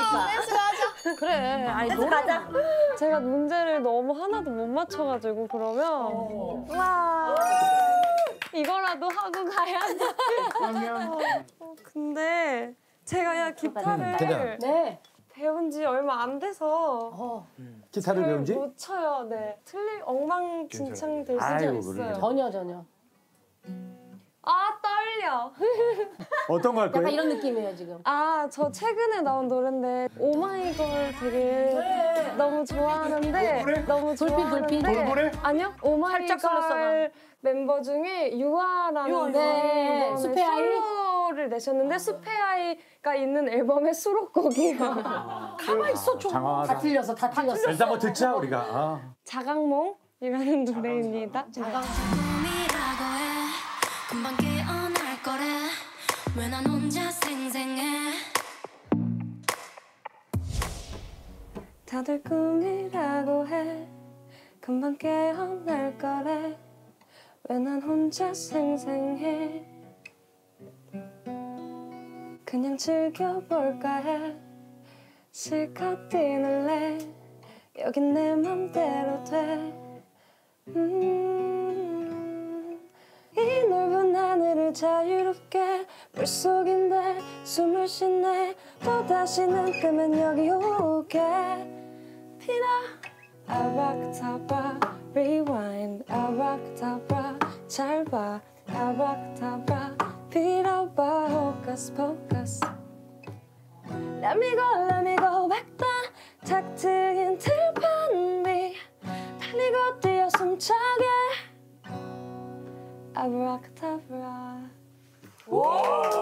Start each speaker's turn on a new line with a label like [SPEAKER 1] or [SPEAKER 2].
[SPEAKER 1] 좋아. 댄스가 하자.
[SPEAKER 2] 그래. 아니
[SPEAKER 1] 댄스 가자.
[SPEAKER 3] 제가 문제를 너무 하나도 못 맞춰가지고 그러면 와 이거라도 하고 가야지. 근데 제가 야 기타를
[SPEAKER 2] 네.
[SPEAKER 3] 배운 지 얼마 안 돼서
[SPEAKER 4] 기타를 배운 지?
[SPEAKER 3] 못 쳐요. 네. 엉망진창 될 수도 있어요.
[SPEAKER 2] 전혀.
[SPEAKER 3] 아 떨려.
[SPEAKER 4] 어떤 거 할
[SPEAKER 2] 약간
[SPEAKER 4] 거예요?
[SPEAKER 2] 이런 느낌이에요 지금.
[SPEAKER 3] 아, 저 최근에 나온 노래인데 오마이걸 되게 너무 좋아하는데 너무 좋아하는데
[SPEAKER 4] 돌고래?
[SPEAKER 3] 아니요.
[SPEAKER 2] 살짝 설렜어, 난.
[SPEAKER 3] 오마이걸 멤버 중에 유아라는
[SPEAKER 2] 네,
[SPEAKER 3] 분이
[SPEAKER 2] 숲의 아이?
[SPEAKER 3] 솔로를 내셨는데 숲의 아이가 있는 앨범의 수록곡이에요.
[SPEAKER 2] 가만 있어 좀.
[SPEAKER 4] 장황하다.
[SPEAKER 2] 다 틀렸어.
[SPEAKER 4] 일단 뭐 듣자 우리가. 아.
[SPEAKER 3] 자각몽이라는 노래입니다.
[SPEAKER 5] 꿈이라고 해 금방 깨어날 거래 왜 난 혼자 생생해
[SPEAKER 3] 다들 꿈이라고 해 금방 깨어날 거래 왜 난 혼자 생생해 그냥 즐겨볼까 해 실컷 뛰는래 여긴 내 맘대로 돼 이 넓은 하늘을 자유롭게 물속인데 숨을 쉬네 또다시는 끄면 여기 오게 피나 아바크타바 rewind 아바크타바 잘 봐 아바크타바 빌어봐 focus focus Let me go back down 탁 트인 들판 위 달리고 뛰어 숨차게 아브라카타브라